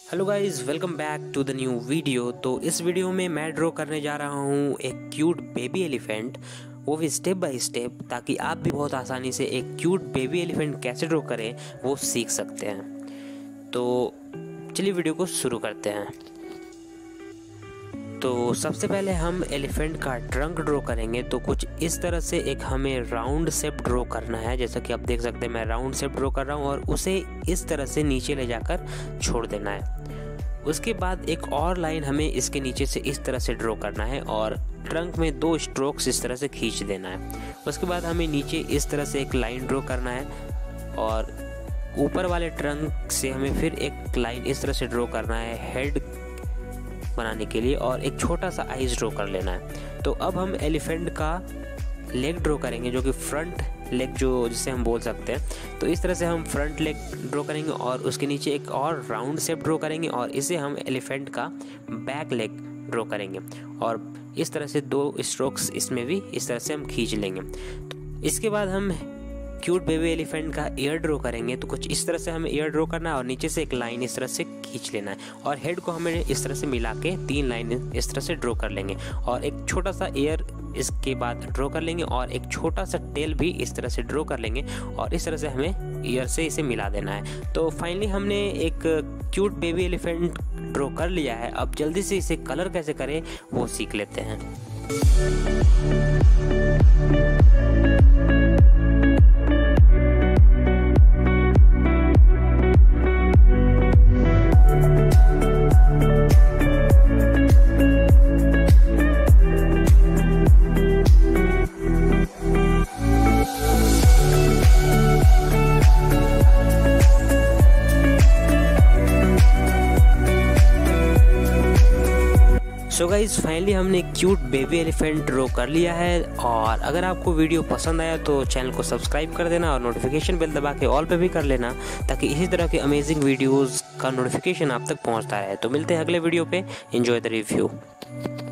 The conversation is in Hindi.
Hello guys, welcome back to the new video. तो इस वीडियो में मैं ड्रॉ करने जा रहा हूँ एक क्यूट बेबी एलिफेंट, वो भी स्टेप बाय स्टेप, ताकि आप भी बहुत आसानी से एक क्यूट बेबी एलिफेंट कैसे ड्रॉ करें वो सीख सकते हैं। तो चलिए वीडियो को शुरू करते हैं। तो सबसे पहले हम एलिफेंट का ट्रंक ड्रॉ करेंगे। तो कुछ इस तरह से एक हमें राउंड शेप ड्रॉ करना है। जैसा कि आप देख सकते हैं मैं राउंड शेप ड्रॉ कर रहा हूँ और उसे इस तरह से नीचे ले जाकर छोड़ देना है। उसके बाद एक और लाइन हमें इसके नीचे से इस तरह से ड्रॉ करना है और ट्रंक में 2 स्ट्रोक्स इस तरह से खींच देना है। उसके बाद हमें नीचे इस तरह से एक लाइन ड्रॉ करना है और ऊपर वाले ट्रंक से हमें फिर एक लाइन इस तरह से ड्रॉ करना है हेड बनाने के लिए, और एक छोटा सा आइज ड्रॉ कर लेना है। तो अब हम एलिफेंट का लेग ड्रॉ करेंगे, जो कि फ्रंट लेग जो जिसे हम बोल सकते हैं। तो इस तरह से हम फ्रंट लेग ड्रॉ करेंगे और उसके नीचे एक और राउंड शेप ड्रॉ करेंगे और इसे हम एलिफेंट का बैक लेग ड्रॉ करेंगे और इस तरह से 2 स्ट्रोक्स इसमें भी इस तरह से हम खींच लेंगे। तो इसके बाद हम क्यूट बेबी एलिफेंट का ईयर ड्रॉ करेंगे। तो कुछ इस तरह से हमें ईयर ड्रॉ करना है और नीचे से एक लाइन इस तरह से खींच लेना है और हेड को हमें इस तरह से मिला के 3 लाइन इस तरह से ड्रॉ कर लेंगे और एक छोटा सा ईयर इसके बाद ड्रॉ कर लेंगे और एक छोटा सा टेल भी इस तरह से ड्रॉ कर लेंगे और इस तरह से हमें ईयर से इसे मिला देना है। तो फाइनली हमने एक क्यूट बेबी एलिफेंट ड्रॉ कर लिया है। अब जल्दी से इसे कलर कैसे करें वो सीख लेते हैं। सो गाइज, फाइनली हमने क्यूट बेबी एलिफेंट ड्रॉ कर लिया है। और अगर आपको वीडियो पसंद आया तो चैनल को सब्सक्राइब कर देना और नोटिफिकेशन बेल दबा के ऑल पे भी कर लेना, ताकि इसी तरह के अमेजिंग वीडियोस का नोटिफिकेशन आप तक पहुंचता रहे। तो मिलते हैं अगले वीडियो पे। Enjoy the review.